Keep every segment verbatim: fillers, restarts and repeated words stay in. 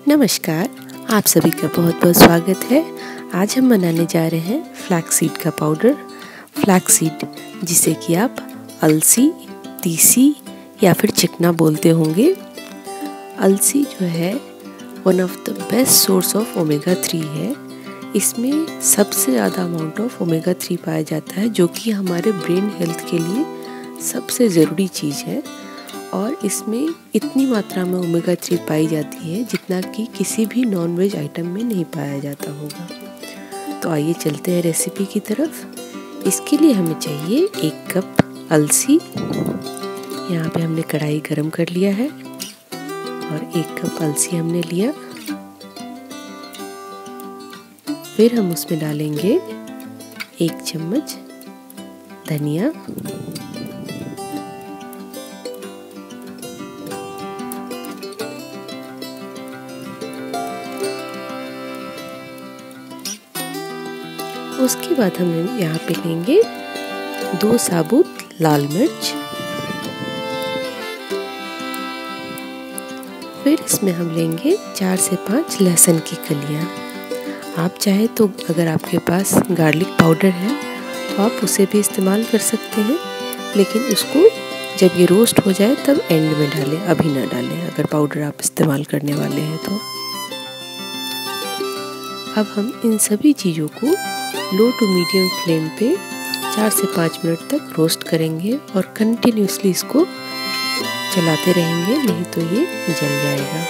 नमस्कार, आप सभी का बहुत बहुत स्वागत है। आज हम बनाने जा रहे हैं फ्लैक्सीड का पाउडर। फ्लैक्सीड जिसे कि आप अलसी, तीसी या फिर चिकना बोलते होंगे। अलसी जो है one of the best source of omega three है। इसमें सबसे ज़्यादा अमाउंट ऑफ ओमेगा थ्री पाया जाता है, जो कि हमारे ब्रेन हेल्थ के लिए सबसे ज़रूरी चीज़ है। और इसमें इतनी मात्रा में ओमेगा थ्री पाई जाती है जितना कि किसी भी नॉनवेज आइटम में नहीं पाया जाता होगा। तो आइए चलते हैं रेसिपी की तरफ। इसके लिए हमें चाहिए एक कप अलसी। यहाँ पे हमने कढ़ाई गरम कर लिया है और एक कप अलसी हमने लिया। फिर हम उसमें डालेंगे एक चम्मच धनिया, उसके बाद हम यहाँ पे लेंगे दो साबुत लाल मिर्च। फिर इसमें हम लेंगे चार से पाँच लहसुन की कलियाँ। आप चाहे तो अगर आपके पास गार्लिक पाउडर है तो आप उसे भी इस्तेमाल कर सकते हैं, लेकिन उसको जब ये रोस्ट हो जाए तब एंड में डालें, अभी ना डालें अगर पाउडर आप इस्तेमाल करने वाले हैं तो। अब हम इन सभी चीज़ों को लो टू मीडियम फ्लेम पे चार से पाँच मिनट तक रोस्ट करेंगे और कंटिन्यूसली इसको चलाते रहेंगे, नहीं तो ये जल जाएगा।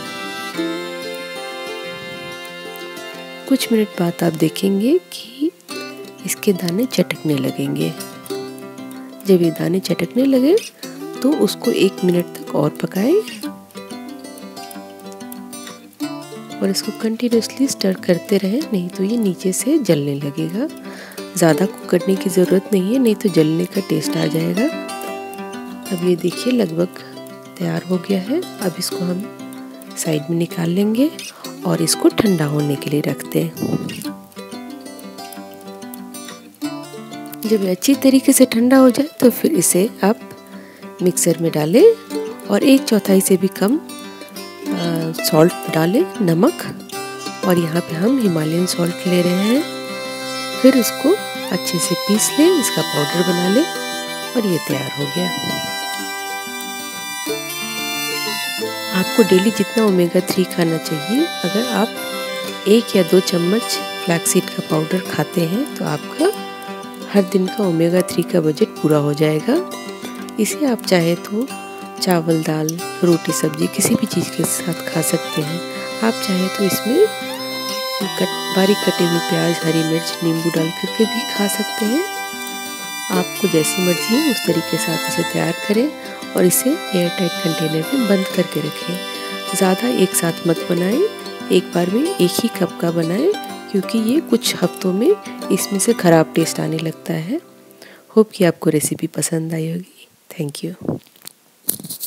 कुछ मिनट बाद आप देखेंगे कि इसके दाने चटकने लगेंगे। जब ये दाने चटकने लगे तो उसको एक मिनट तक और पकाएं और इसको कंटिन्यूसली स्टर करते रहें, नहीं तो ये नीचे से जलने लगेगा। ज़्यादा कुक करने की ज़रूरत नहीं है, नहीं तो जलने का टेस्ट आ जाएगा। अब ये देखिए लगभग तैयार हो गया है। अब इसको हम साइड में निकाल लेंगे और इसको ठंडा होने के लिए रखते हैं। जब ये अच्छी तरीके से ठंडा हो जाए तो फिर इसे आप मिक्सर में डालें और एक चौथाई से भी कम सॉल्ट डालें, नमक, और यहाँ पे हम हिमालयन सॉल्ट ले रहे हैं। फिर उसको अच्छे से पीस लें, इसका पाउडर बना लें और ये तैयार हो गया। आपको डेली जितना ओमेगा थ्री खाना चाहिए, अगर आप एक या दो चम्मच फ्लैक्सीड का पाउडर खाते हैं तो आपका हर दिन का ओमेगा थ्री का बजट पूरा हो जाएगा। इसे आप चाहे तो चावल, दाल, रोटी, सब्जी किसी भी चीज़ के साथ खा सकते हैं। आप चाहे तो इसमें कट बारीक कटे हुए प्याज, हरी मिर्च, नींबू डाल करके भी खा सकते हैं। आपको जैसी मर्जी है उस तरीके से आप इसे तैयार करें और इसे एयर टाइट कंटेनर में बंद करके रखें। ज़्यादा एक साथ मत बनाएं, एक बार में एक ही कप का बनाएं, क्योंकि ये कुछ हफ्तों में इसमें से ख़राब टेस्ट आने लगता है। होप कि आपको रेसिपी पसंद आई होगी। Thank you.